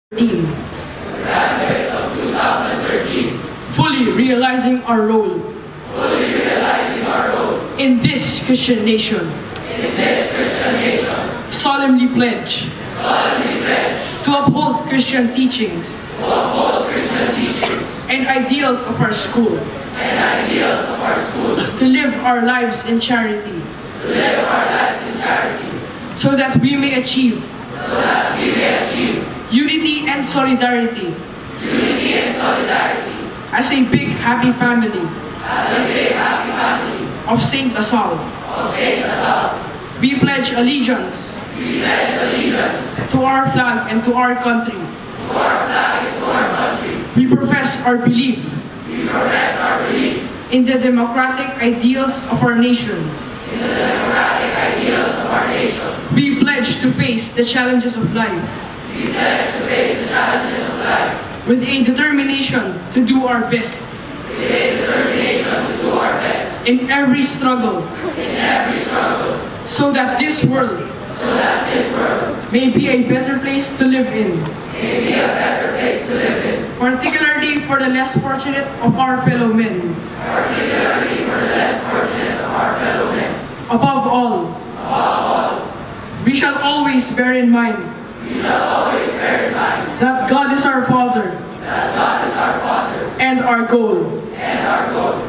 team. Graduates of 2013. Fully realizing our role. Fully realizing our role. In this Christian nation. In this Christian nation. Solemnly pledge. Solemnly pledge. To uphold Christian teachings. To uphold Christian teachings. And ideals of our school. And ideals of our school. To live our lives in charity. To live our lives in charity. So that we may achieve. So that we may achieve. Unity and solidarity. Unity and solidarity. As a big happy family. As a big happy family. Of Saint Salle. Of Saint Salle. We pledge allegiance. We pledge allegiance. To our flag and to our country. To our flag and to our country. We profess our belief. We profess our belief. In the democratic ideals of our nation. In the democratic ideals of our nation. We pledge to face the challenges of life. We pledge to face the challenges of life. With a determination to do our best. With a determination to do our best. In every struggle. In every struggle. So that this world. So that this world. May be a better place to live in. May be a better place to live in. Particularly for the less fortunate of our fellow men. Particularly for the less fortunate of our fellow men. Above all. Above all. We shall always bear in mind. We shall always bear in mind. That God is our Father. That God is our Father. And our goal. And our goal.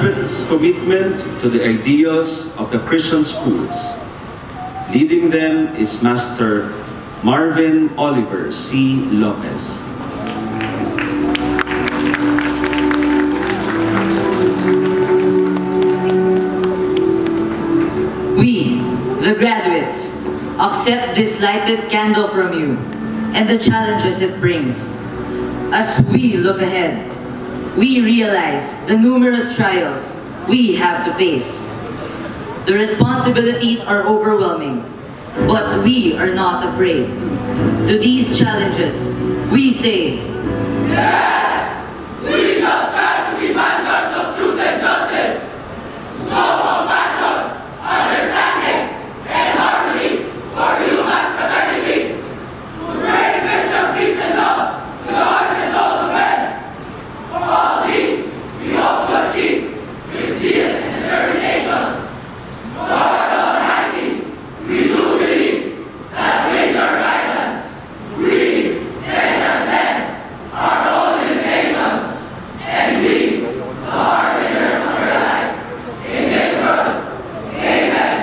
celebrate his commitment to the ideals of the Christian schools. Leading them is Master Marvin Oliver C. Lopez. We, the graduates, accept this lighted candle from you and the challenges it brings. As we look ahead, we realize the numerous trials we have to face. The responsibilities are overwhelming, but we are not afraid. To these challenges, we say, Yes! We shall strive to be vanguards of truth and justice. So compassion, understanding, and harmony for human fraternity. To bring Christian peace and love to the hearts and souls of men. All these we hope to achieve with zeal and determination. Lord Almighty, we do believe that with your guidance, we can transcend our own limitations, and we, the harbingers of your life in this world. Amen.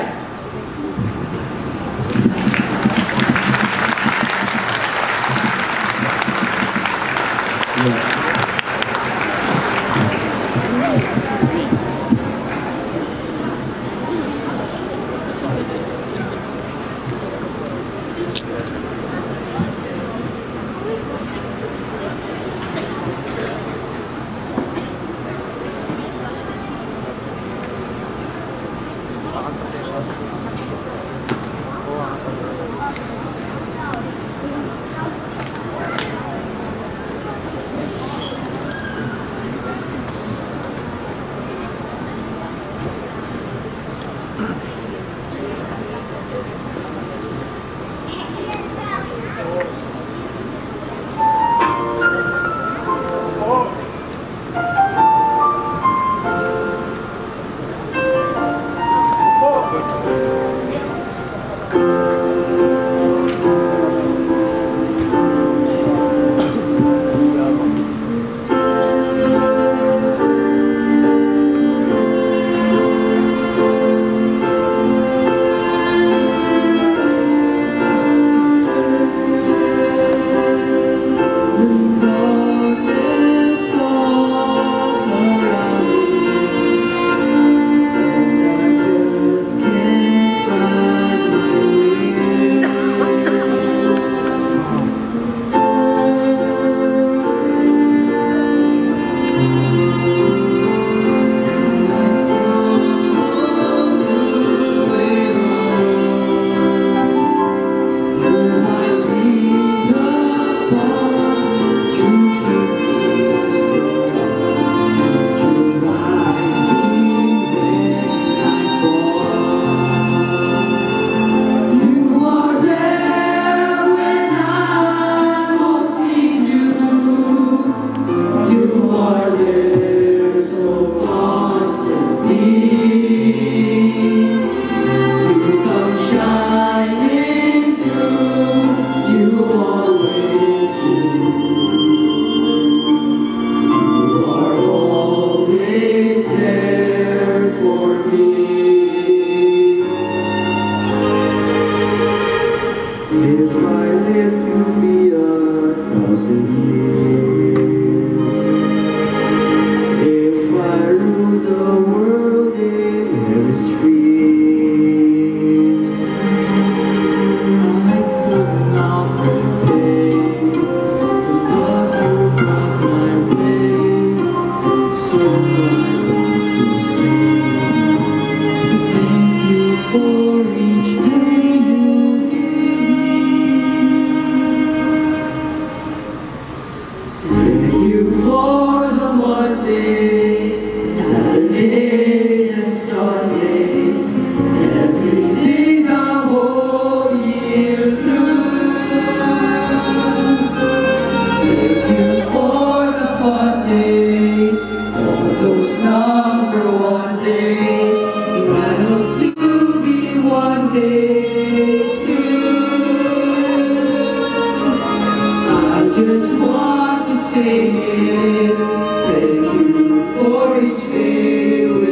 Thank you for his favor.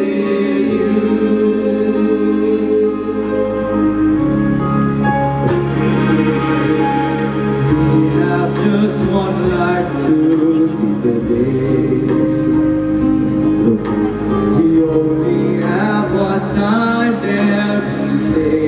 want life to seize the day. We only have one time left to say.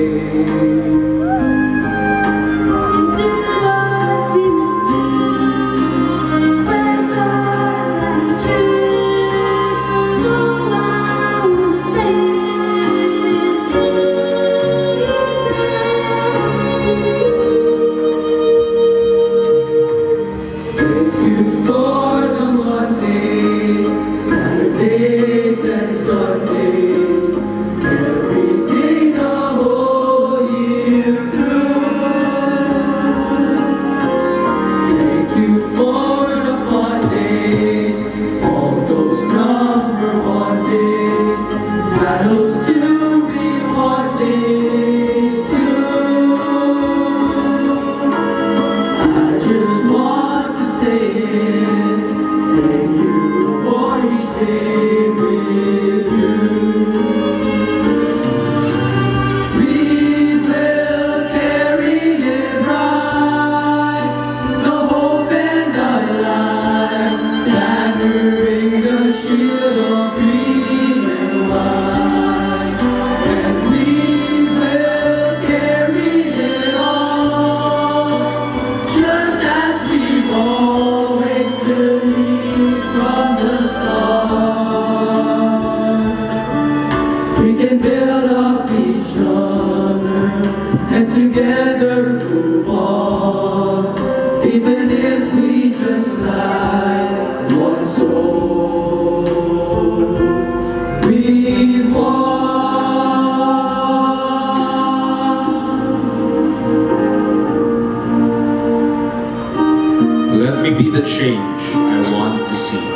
Let me be the change I want to see,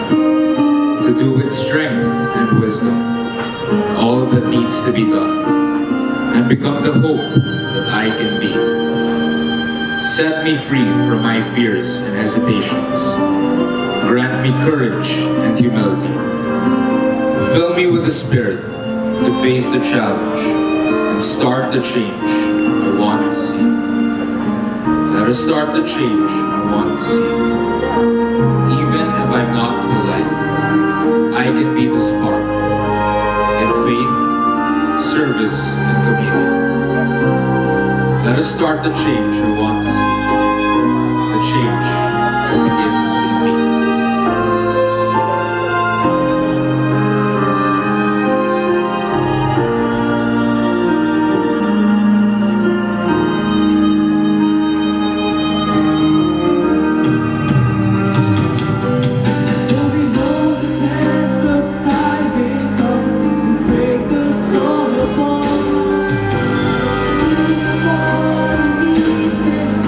to do with strength and wisdom all that needs to be done, and become the hope that I can be. Set me free from my fears and hesitations. Grant me courage and humility. Fill me with the spirit to face the challenge and start the change I want to see. Let us start the change I want to see. Even if I'm not the light, I can be the spark in faith, service, and communion. Let us start the change I want to see. The change that begins in me. This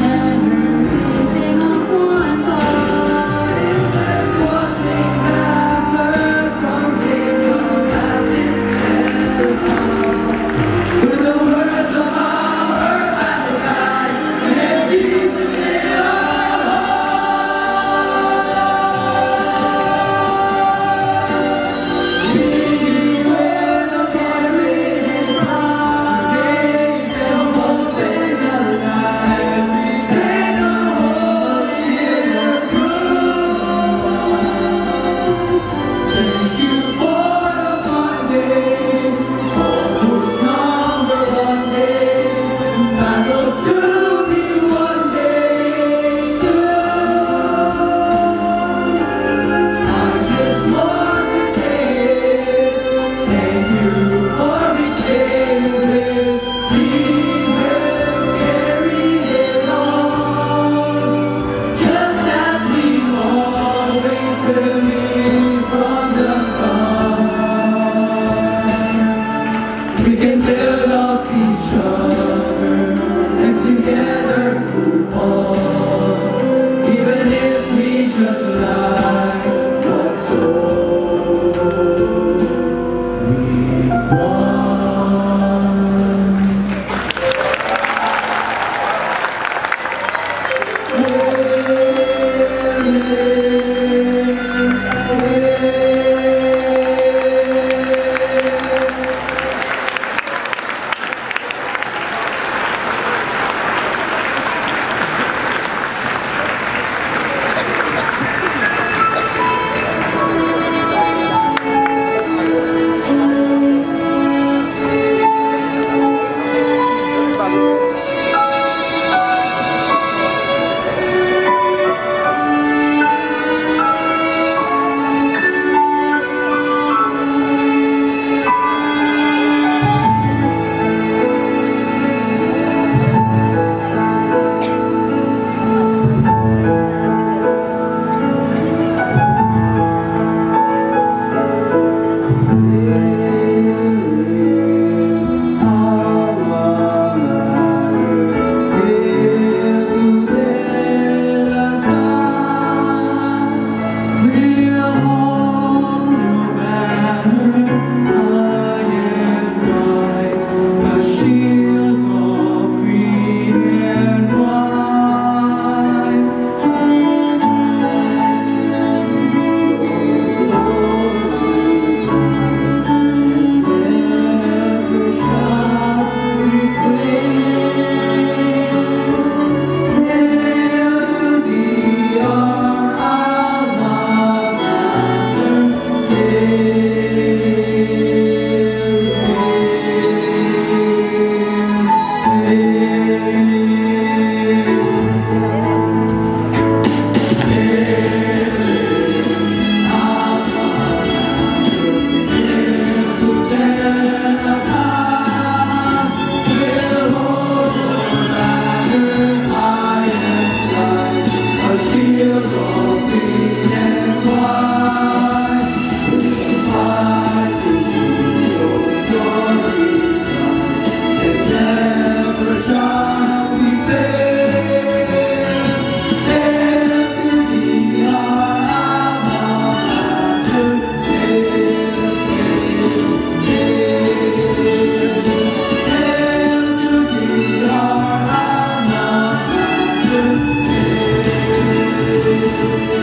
Salle.